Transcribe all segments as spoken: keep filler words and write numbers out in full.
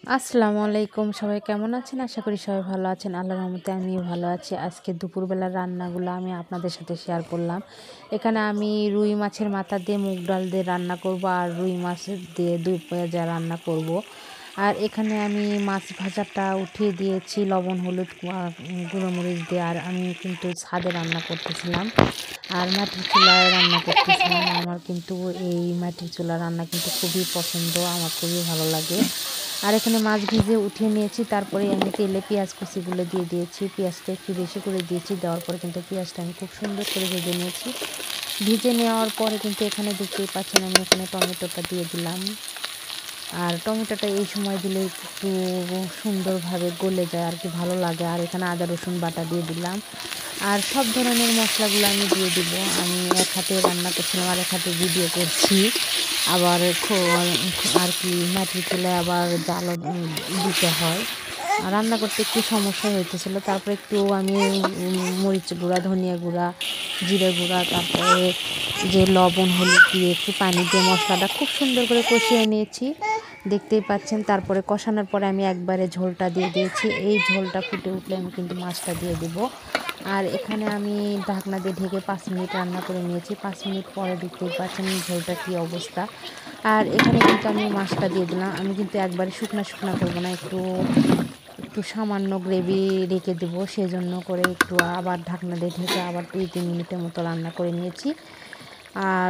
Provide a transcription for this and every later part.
আসসালামু আলাইকুম, সবাই কেমন আছেন? আশা করি সবাই ভালো আছেন। আল্লাহর রহমতে আমিও ভালো আছি। আজকে দুপুরবেলার রান্নাগুলো আমি আপনাদের সাথে শেয়ার করলাম। এখানে আমি রুই মাছের মাথা দিয়ে মুগ ডাল দিয়ে রান্না করব, আর রুই মাছ দিয়ে দুই পেঁয়াজা রান্না করব। আর এখানে আমি মাছ ভাজাটা উঠিয়ে দিয়েছি লবণ হলুদ গুঁড়ো মরিচ দিয়ে। আর আমি কিন্তু ছাদে রান্না করতেছিলাম, আর মাটির চুলায় রান্না করতেছিলাম। আমার কিন্তু এই মাটির চুলা রান্না কিন্তু খুবই পছন্দ, আমার খুবই ভালো লাগে। আর এখানে মাছ ভিজে উঠিয়ে নিয়েছি, তারপরে আমি তেলে পেঁয়াজ কুচিগুলো দিয়ে দিয়েছি। পেঁয়াজটা একটু বেশি করে দিয়েছি, দেওয়ার পরে কিন্তু পেঁয়াজটা আমি খুব সুন্দর করে ভেজে নিয়েছি। ভেজে নেওয়ার পরে কিন্তু এখানে দেখতেই পাচ্ছেন আমি এখানে টমেটোটা দিয়ে দিলাম। আর টমেটোটা এই সময় দিলে একটু সুন্দরভাবে গলে যায় আর কি, ভালো লাগে। আর এখানে আদা রসুন বাটা দিয়ে দিলাম, আর সব ধরনের মশলাগুলো আমি দিয়ে দিব। আমি এক হাতে রান্না করছিলাম আর এক হাতে ভিডিও করছি। আবার আর কি মাটির চুলায় আবার জালও দিতে হয়, রান্না করতে একটু সমস্যা হইতেছিলো। তারপরে একটু আমি মরিচ গুঁড়া, ধনিয়া গুঁড়া, জিরে গুঁড়া, তারপরে যে লবণ হলুদ দিয়ে একটু পানি দিয়ে মশলাটা খুব সুন্দর করে কষিয়ে নিয়েছি, দেখতেই পাচ্ছেন। তারপরে কষানোর পরে আমি একবারে ঝোলটা দিয়ে দিয়েছি। এই ঝোলটা ফুটে উঠলে আমি কিন্তু মাছটা দিয়ে দেবো। আর এখানে আমি ঢাকনা দিয়ে ঢেকে পাঁচ মিনিট রান্না করে নিয়েছি। পাঁচ মিনিট পরে দেখতেই পাচ্ছেন ঝোলটা কী অবস্থা। আর এখানে কিন্তু আমি মাছটা দিয়ে দিলাম। আমি কিন্তু একবারে শুকনা শুকনা করবো না, একটু একটু সামান্য গ্রেভি রেখে দেবো, সেজন্য করে একটু আবার ঢাকনা দিয়ে ঢেকে আবার দুই তিন মিনিটের মতো রান্না করে নিয়েছি। আর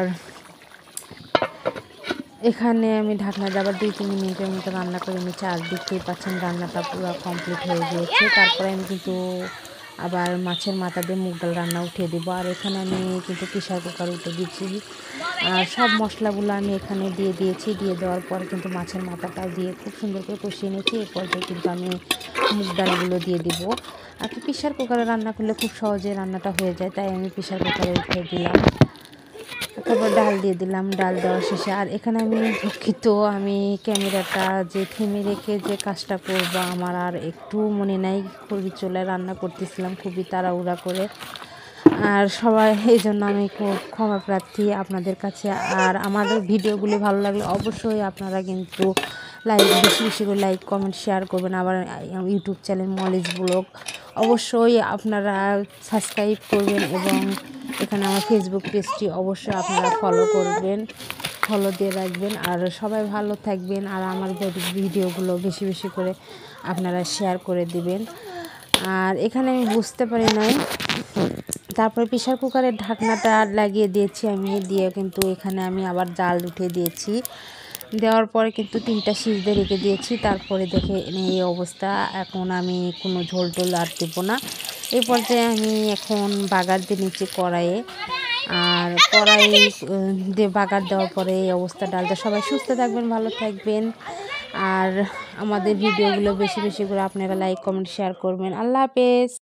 এখানে আমি ঢাকনা দিয়ে আবার দুই তিন মিনিটের মতো রান্না করে নিয়েছি। আর দেখতেই পাচ্ছেন রান্নাটা পুরো কমপ্লিট হয়ে গিয়েছে। তারপরে আমি কিন্তু আবার মাছের মাথা দিয়ে মুগ ডাল রান্না উঠিয়ে দেবো। আর এখানে আমি কিন্তু প্রেশার কুকার উঠে দিচ্ছি, আর সব মশলাগুলো আমি এখানে দিয়ে দিয়েছি। দিয়ে দেওয়ার পর কিন্তু মাছের মাথাটাও দিয়ে খুব সুন্দর করে কষিয়ে নিয়েছি। এর পর্যায়ে কিন্তু আমি মুগ ডালগুলো দিয়ে দিব। আর কি প্রেশার কুকারে রান্না করলে খুব সহজে রান্নাটা হয়ে যায়, তাই আমি প্রেশার কুকারে উঠিয়ে দিলাম। তারপর ডাল দিয়ে দিলাম। ডাল দেওয়া শেষে আর এখানে আমি দুঃখিত, আমি ক্যামেরাটা যে থেমে রেখে যে কাজটা করব আমার আর একটু মনে নাই। খুবই চুলায় রান্না করতেছিলাম খুবই তাড়াহুড়া করে। আর সবাই এই জন্য আমি খুব ক্ষমা প্রার্থী আপনাদের কাছে। আর আমাদের ভিডিওগুলি ভালো লাগলে অবশ্যই আপনারা কিন্তু লাইক বেশি বেশি করে লাইক কমেন্ট শেয়ার করবেন। আবার ইউটিউব চ্যানেল মলিজ ব্লগ অবশ্যই আপনারা সাবস্ক্রাইব করবেন, এবং এখানে আমার ফেসবুক পেজটি অবশ্যই আপনারা ফলো করবেন, ফলো দিয়ে রাখবেন। আর সবাই ভালো থাকবেন, আর আমার ভিডিওগুলো বেশি বেশি করে আপনারা শেয়ার করে দিবেন। আর এখানে আমি বুঝতে পারি নাই, তারপরে প্রেশার কুকারের ঢাকনাটা লাগিয়ে দিয়েছি আমি, দিয়ে কিন্তু এখানে আমি আবার জাল উঠিয়ে দিয়েছি। দেওয়ার পরে কিন্তু তিনটা সিজতে রেখে দিয়েছি। তারপরে দেখে এই অবস্থা। এখন আমি কোনো ঝোল টোল আর দেবো না। এই পর্যায়ে আমি এখন বাগার দিয়ে নিচ্ছি কড়াইয়ে। আর কড়াই দিয়ে বাগার দেওয়ার পরে এই অবস্থা ডালটা। সবাই সুস্থ থাকবেন, ভালো থাকবেন, আর আমাদের ভিডিওগুলো বেশি বেশি করে আপনারা লাইক কমেন্ট শেয়ার করবেন। আল্লাহ হাফেজ।